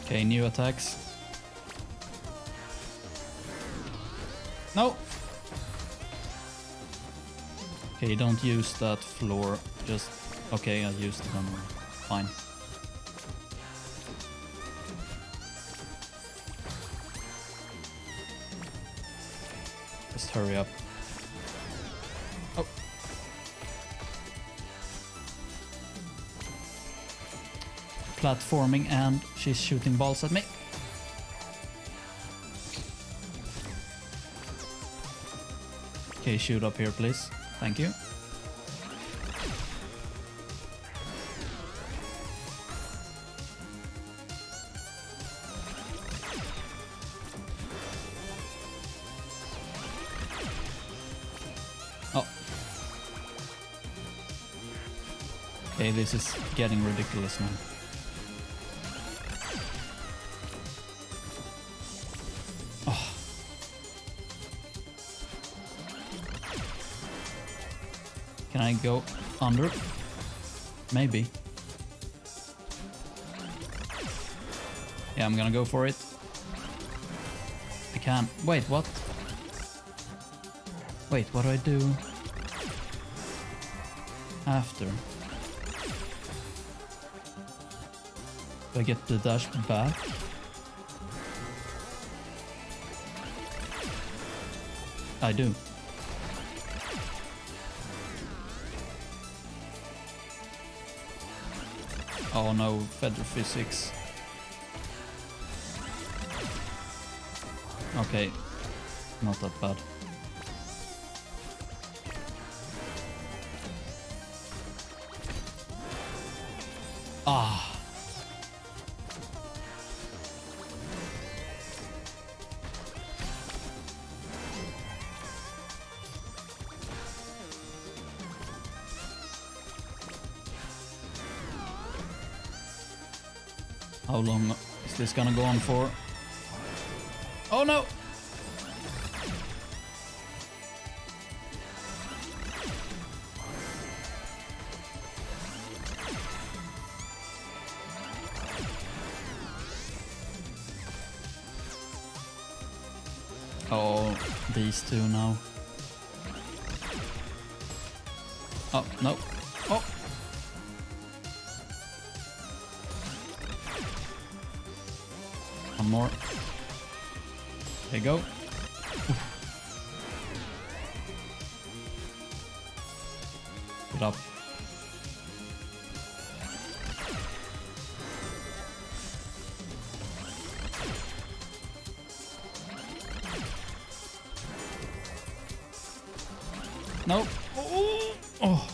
Okay, new attacks. No! Okay, don't use that floor. Just... Okay, I used it anyway. Fine. Just hurry up. Oh. Platforming and she's shooting balls at me. Okay, shoot up here, please. Thank you. Oh. Okay, this is getting ridiculous now. Oh. Can I go under? Maybe. Yeah, I'm gonna go for it. I can't. Wait, what? Wait, what do I do after? Do I get the dash back? I do. Oh no, Feather Physics. Okay, not that bad. Ah. How long is this gonna go on for? Oh no! Oh, these two now. Oh, no. Oh! One more. There you go. Get up. No. Oh. Oh.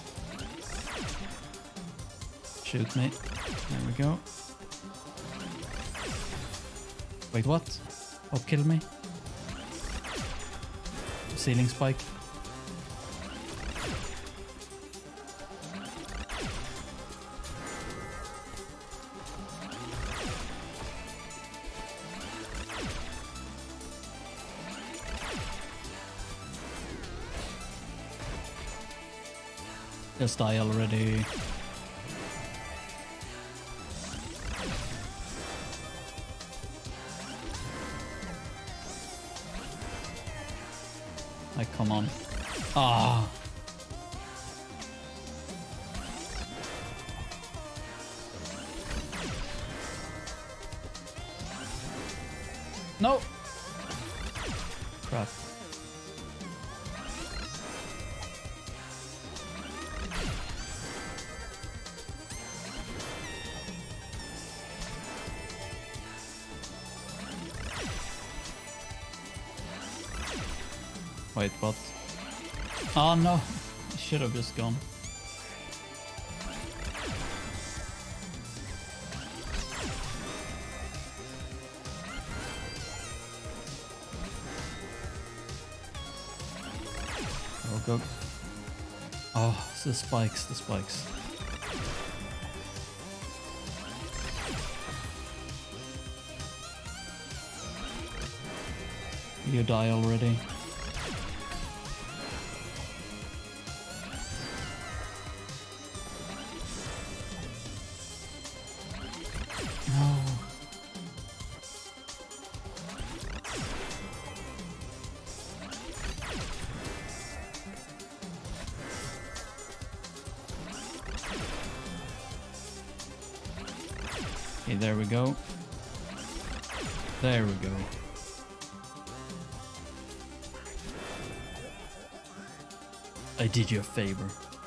Shoot me. There we go. Wait, what? What killed me? Ceiling spike. Just die already. Like, come on. Ah. No. Crap. Wait, what? Oh no, I should have just gone. Oh, go. Oh, it's the spikes, the spikes. You die already. No. Okay, there we go. There we go. I did you a favor.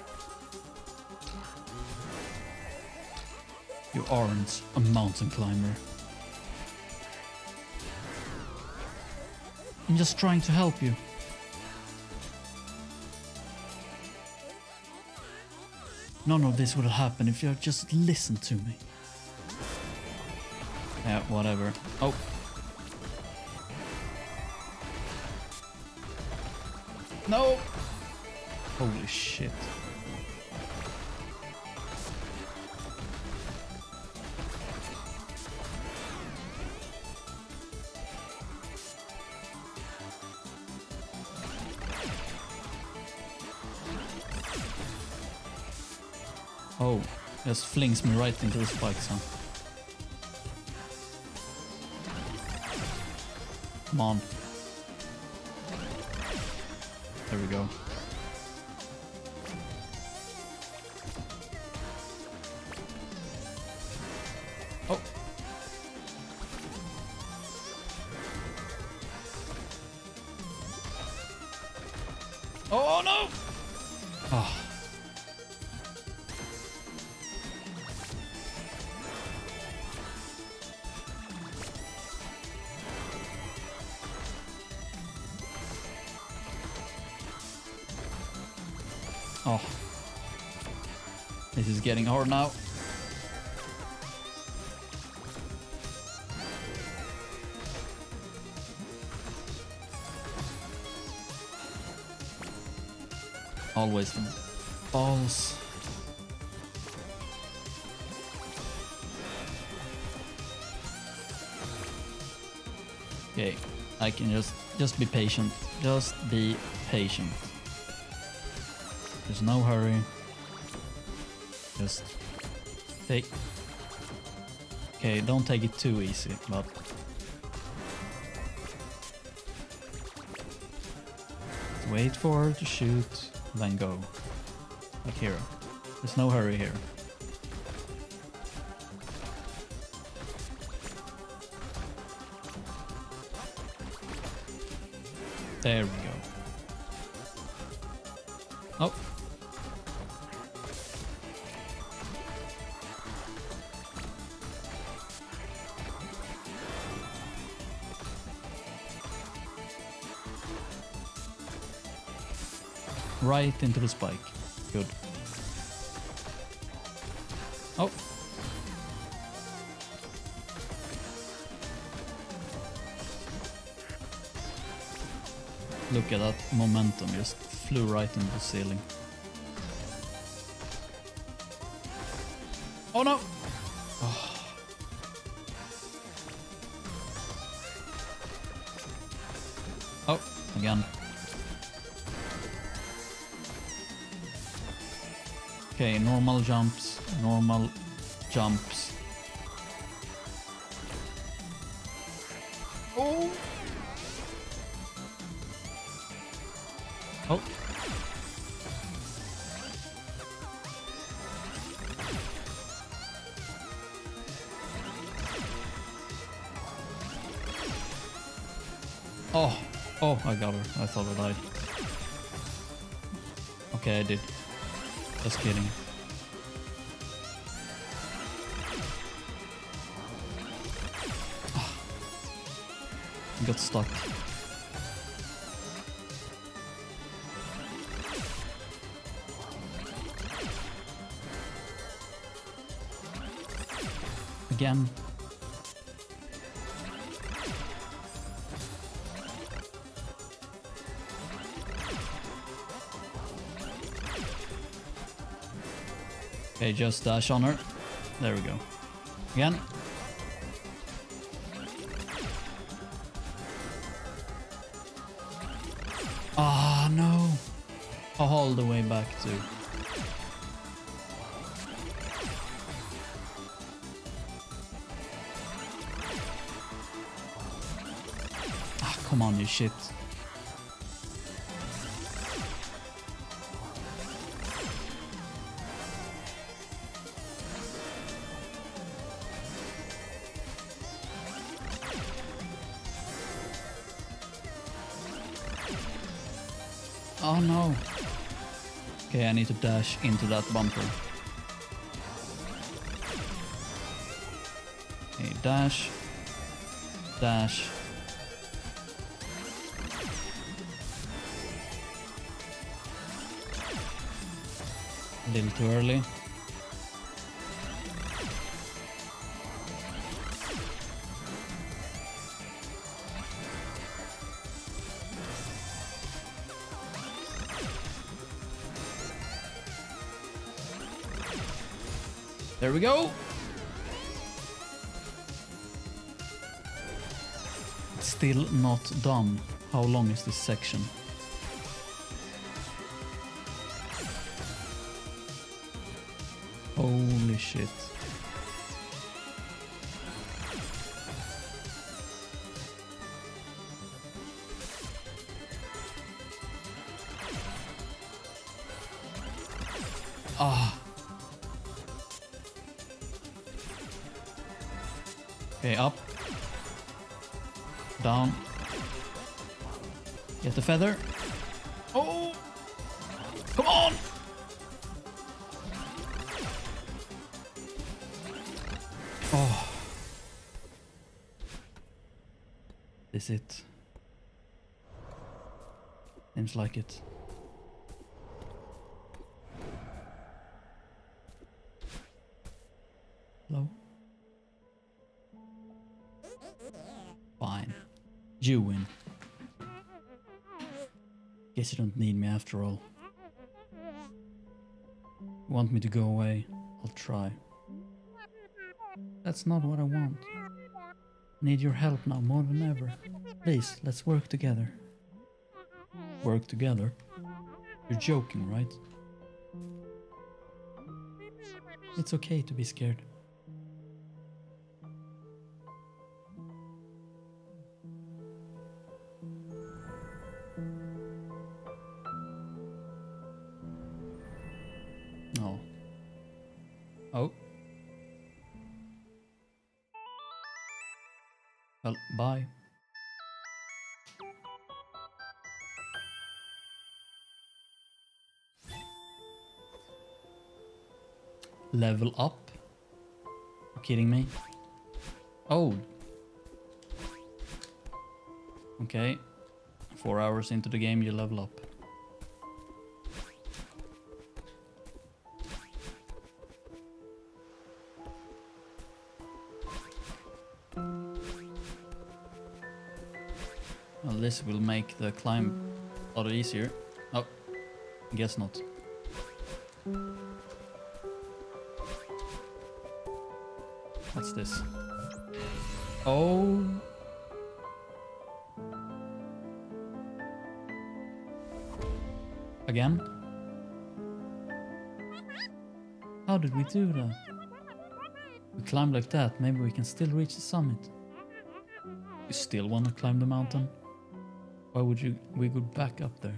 You aren't a mountain climber. I'm just trying to help you. None of this would have happened if you had just listened to me. Yeah, whatever. Oh. No! Holy shit. Oh, just flings me right into the spikes, huh? Come on. There we go. Oh. Oh no! Oh. Oh, this is getting hard now. Always the balls. Okay, I can just be patient. Just be patient. There's no hurry. Just take... Okay, don't take it too easy, but... Wait for her to shoot, then go. Like here. There's no hurry here. There we go. Oh. Right into the spike. Good. Oh. Look at that momentum, just flew right into the ceiling. Oh no! Oh. Oh, again. Okay, normal jumps, normal jumps. Oh! Oh. Oh, oh, I got her. I thought I died. Okay, I did. Just kidding. Oh. I got stuck. Again. Okay, just dash on her. There we go. Again. Ah, no. All the way back to... Ah, come on, you shit. Oh no. Okay, I need to dash into that bumper. Okay, dash. Dash. A little too early. There we go. It's still not done. How long is this section? Holy shit. Ah. Okay, up. Down. Get the feather. Oh! Come on! Oh. Is it? Seems like it. Hello? Fine. You win. Guess you don't need me after all. You want me to go away? I'll try. That's not what I want. I need your help now more than ever. Please, let's work together. Work together? You're joking, right? It's okay to be scared. Oh. Oh. Well, bye. Level up? You kidding me? Oh. Okay. 4 hours into the game, you level up. Well, this will make the climb a lot easier. Oh, guess not. What's this? Oh. Again? How did we do that? We climb like that, maybe we can still reach the summit. You still want to climb the mountain? Why would we go back up there?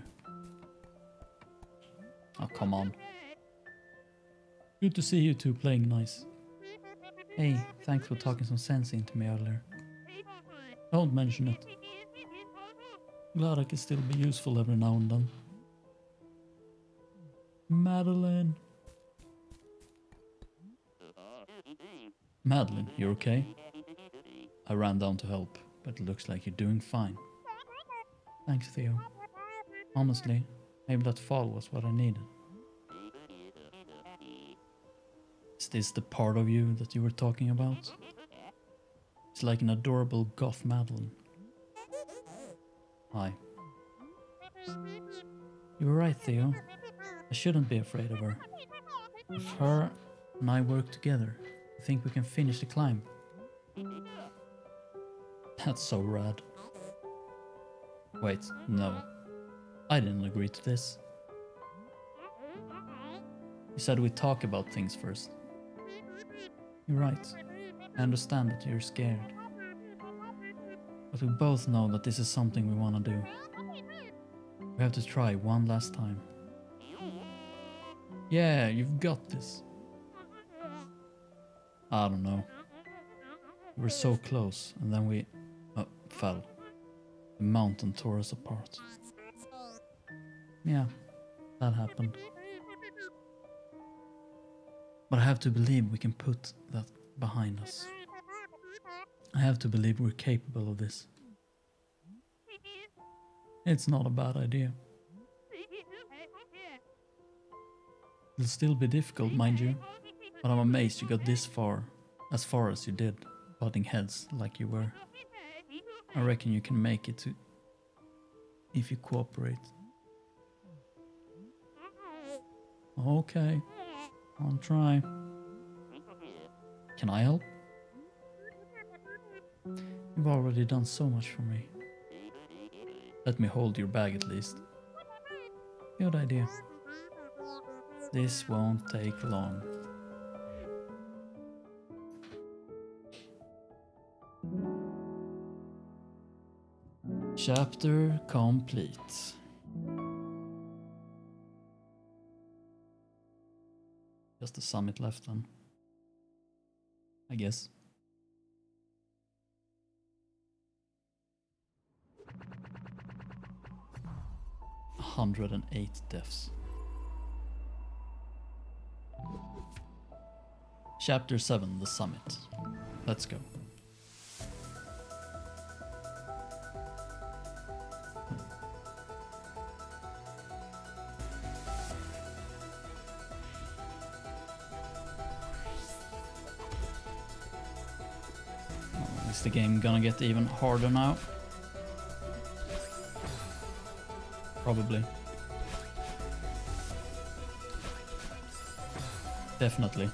Oh, come on. Good to see you two playing nice. Hey, thanks for talking some sense into me earlier. Don't mention it. Glad I can still be useful every now and then. Madeline. Madeline, you okay? I ran down to help, but it looks like you're doing fine. Thanks, Theo. Honestly, maybe that fall was what I needed. Is this the part of you that you were talking about? It's like an adorable goth Madeline. Hi. You were right, Theo. I shouldn't be afraid of her. If her and I work together, I think we can finish the climb. That's so rad. Wait, no. I didn't agree to this. You said we'd talk about things first. You're right. I understand that you're scared. But we both know that this is something we want to do. We have to try one last time. Yeah, you've got this. I don't know. We were so close, and then we fell. The mountain tore us apart. Yeah, that happened. But I have to believe we can put that behind us. I have to believe we're capable of this. It's not a bad idea. It'll still be difficult, mind you, but I'm amazed you got this far, as far as you did, butting heads like you were. I reckon you can make it to if you cooperate. Okay, I'll try. Can I help? You've already done so much for me. Let me hold your bag at least. Good idea. This won't take long. Chapter complete. Just the summit left then, I guess. – 108 deaths. Chapter 7, the summit. Let's go. Is the game gonna get even harder now? Probably. Definitely.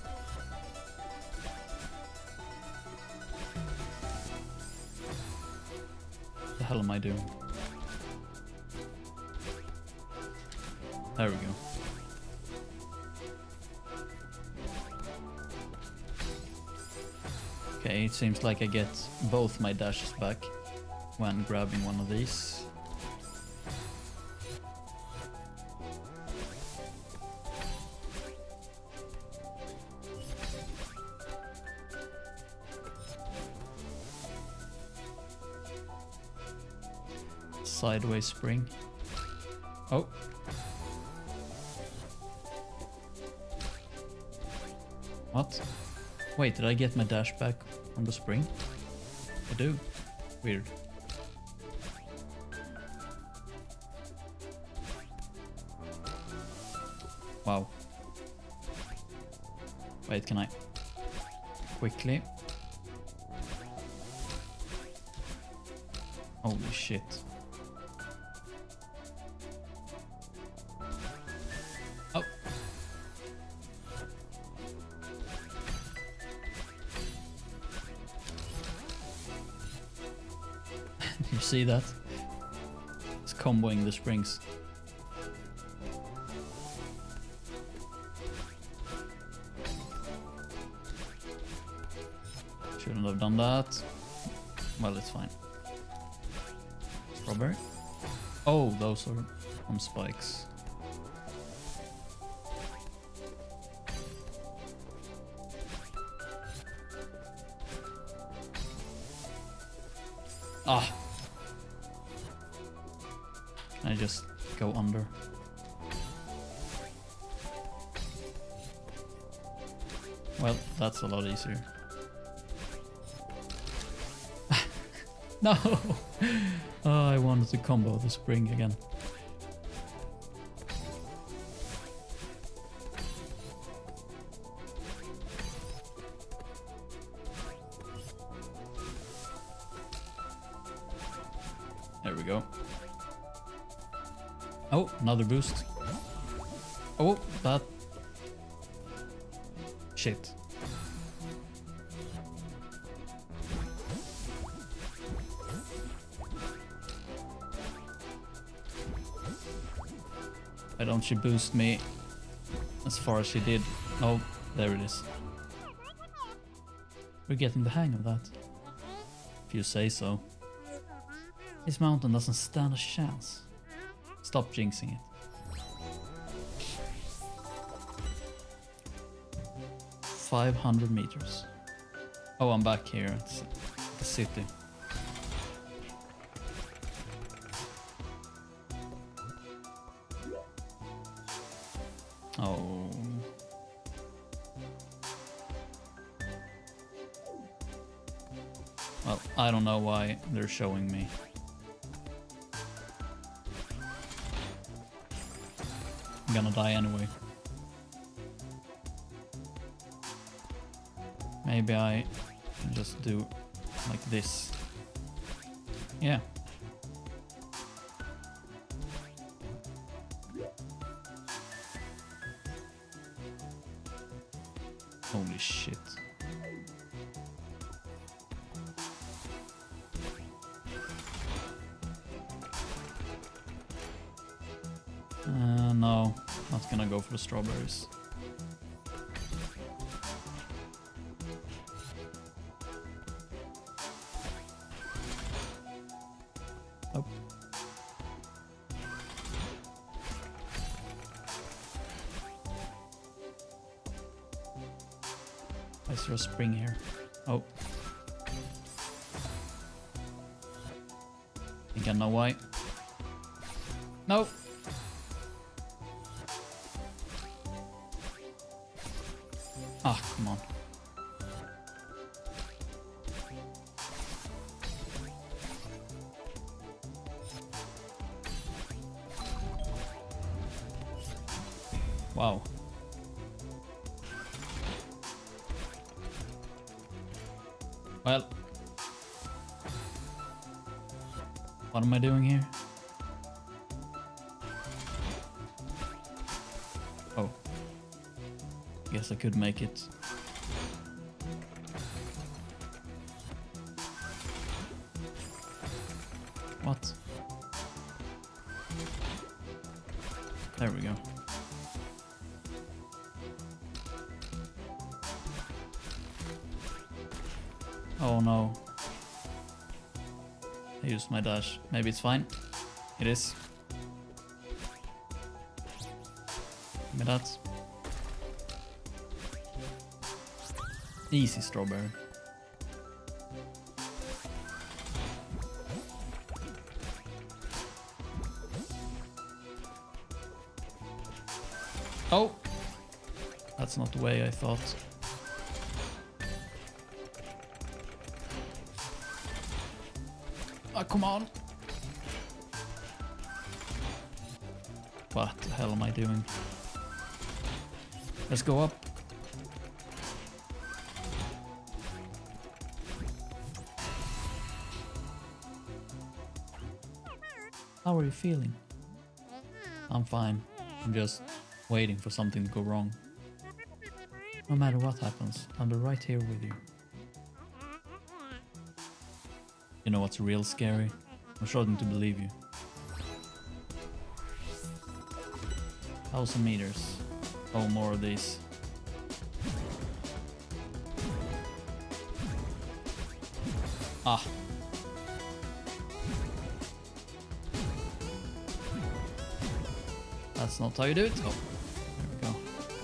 What the hell am I doing? There we go. Okay, it seems like I get both my dashes back when grabbing one of these. Sideways spring. Oh. What? Wait, did I get my dash back from the spring? I do. Weird. Wow. Wait, can I quickly? Holy shit. Oh. You see that? It's comboing the springs. Shouldn't have done that. Well, it's fine. Strawberry? Oh, those are on spikes. Ah! Can I just go under? Well, that's a lot easier. No! Oh, I wanted to combo the spring again. There we go. Oh, another boost. Oh, that... Shit. Why don't she boost me as far as she did? Oh, there it is. We're getting the hang of that. If you say so. This mountain doesn't stand a chance. Stop jinxing it. 500 meters. Oh, I'm back here at the city. Oh. Well, I don't know why they're showing me. I'm gonna die anyway. Maybe I can just do like this. Yeah. Holy shit. No, not gonna go for the strawberries. Oh. Is there a spring here? Oh. Think I know why. No. Ah, come on. Wow. Well. What am I doing here? Oh. Guess I could make it. What? There we go. Oh no. I used my dash. Maybe it's fine. It is. Give me that. Easy strawberry. Oh! That's not the way I thought. Ah, come on! What the hell am I doing? Let's go up. How are you feeling? I'm fine. I'm just waiting for something to go wrong. No matter what happens, I'll be right here with you. You know what's real scary? I'm starting to believe you. 1,000 meters. Oh, more of these. Ah. That's not how you do it. Oh, there we go.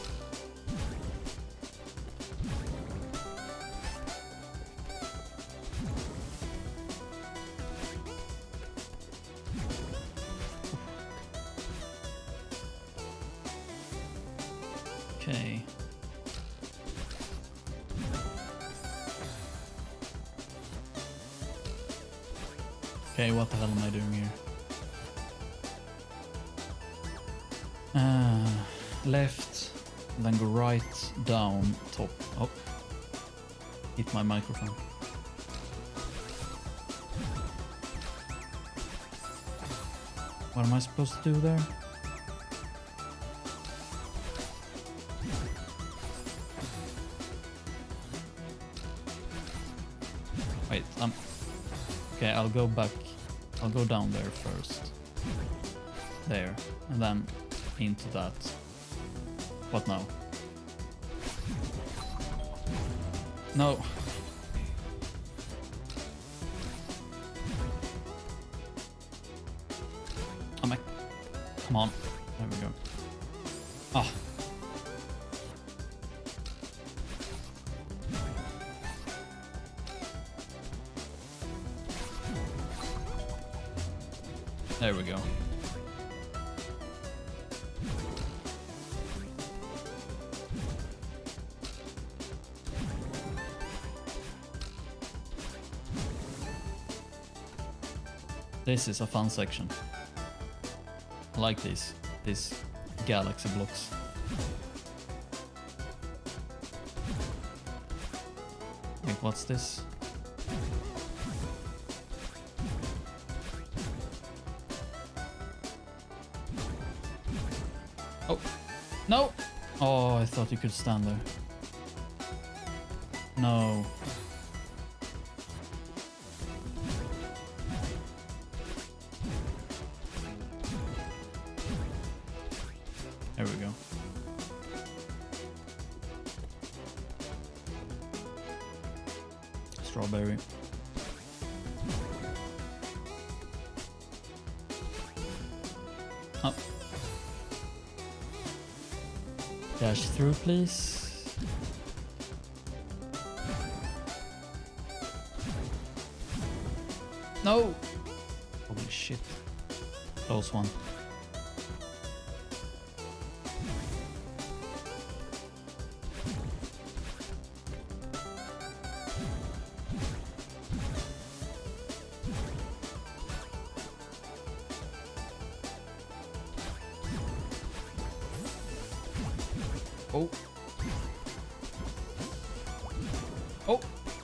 Okay. Okay, what the hell am I doing here? Left, then go right, down, top. Oh, hit my microphone. What am I supposed to do there? Wait, okay, I'll go back. I'll go down there first. There, and then into that. What now? No. Come on. There we go. Ah. There we go. This is a fun section. I like these galaxy blocks. Wait, what's this? Oh, no! Oh, I thought you could stand there. No. There we go. Strawberry. Up. Dash through, please. No! Holy shit. Close one. Oh. Oh.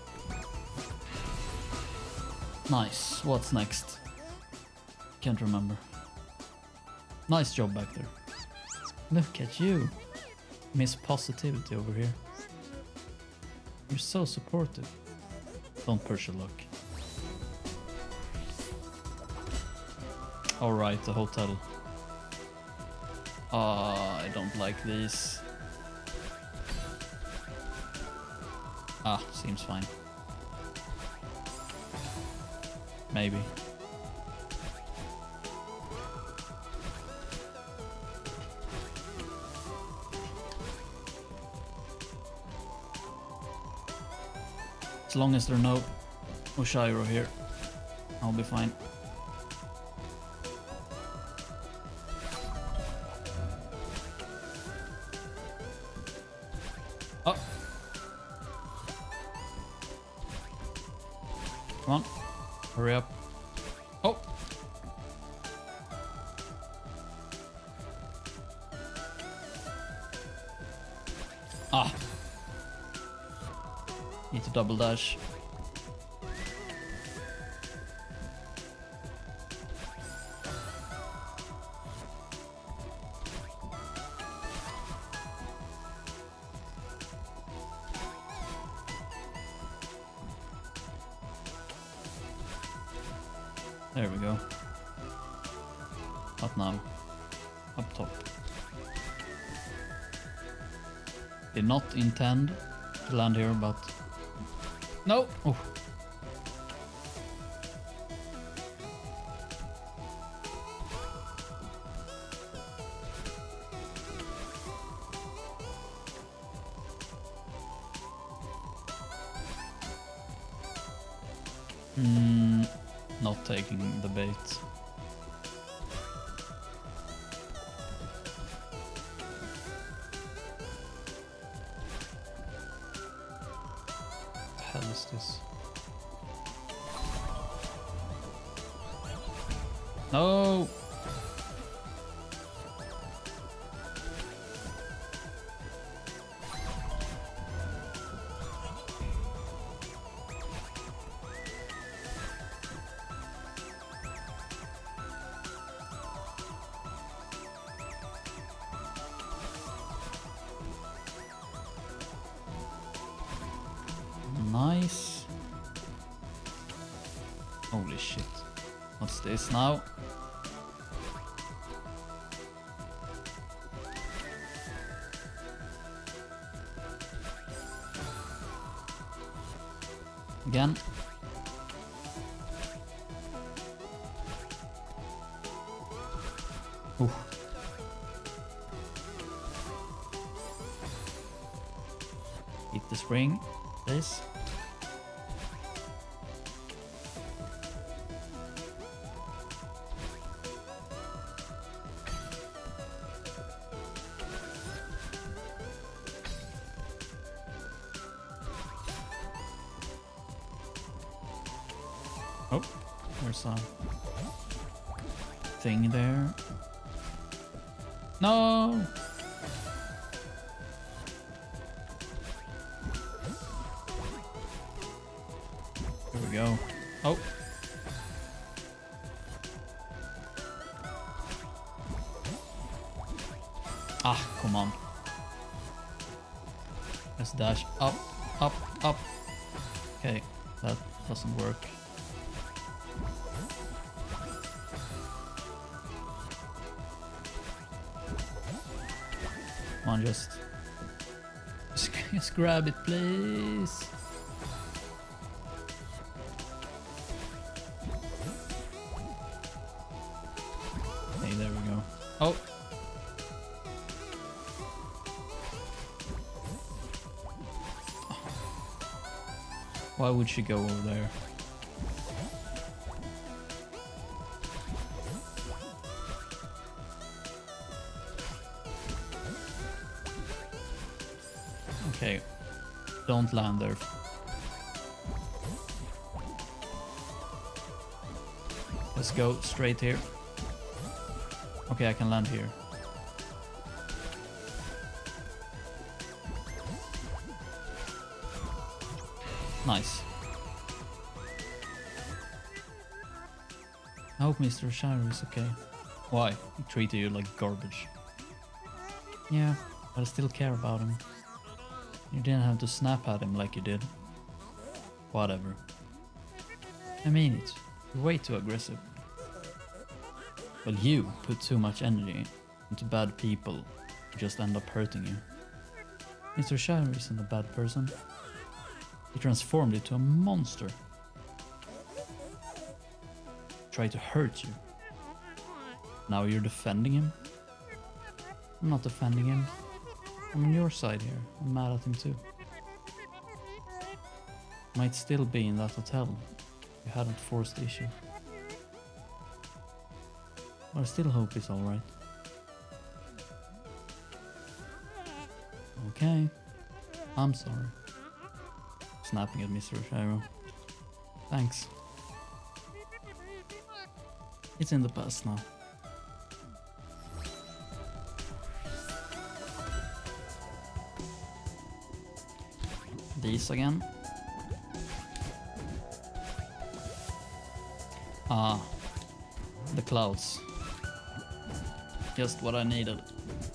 Nice. What's next? Can't remember. Nice job back there. Look at you. Miss Positivity over here. You're so supportive. Don't push your luck. Alright, the hotel. I don't like these. Ah, seems fine. Maybe. As long as there are no Oshiro here, I'll be fine. Oh! Come on, hurry up. Oh! Ah! Need to double dash. There we go. What now? Up top. Did not intend to land here, but... No! Oh. Not taking the bait. What the hell is this? No! Nice. Holy shit. What's this now? Again. Ooh. Hit the spring, please. Oh, There's a thing there. No! Here we go. Oh! Ah, come on. Let's dash up, up, up. Okay, that doesn't work. Come on, just grab it, please. Okay, there we go. Oh. Why would she go over there? Okay, don't land there. Let's go straight here. Okay, I can land here. Nice. I hope Mr. Shire is okay. Why? He treated you like garbage. Yeah, but I still care about him. You didn't have to snap at him like you did. Whatever. I mean it. You're way too aggressive. Well, you put too much energy into bad people who just end up hurting you. Mr. Shire isn't a bad person. He transformed into a monster. Tried to hurt you. Now you're defending him? I'm not defending him. I'm on your side here. I'm mad at him too. Might still be in that hotel. You hadn't forced the issue. But I still hope he's alright. Okay. I'm sorry. Snapping at Mr. Shiro. Thanks. It's in the past now. These again. Ah, the clouds. Just what I needed.